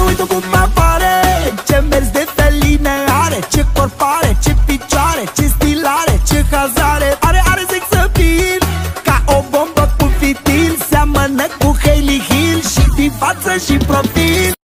uită cum apare, ce mers de feline are, ce corp are, ce picioare, ce stil are, ce hazare. Are sex appeal, ca o bombă cu fitil, seamănă cu Hailey Hill și din față și profil.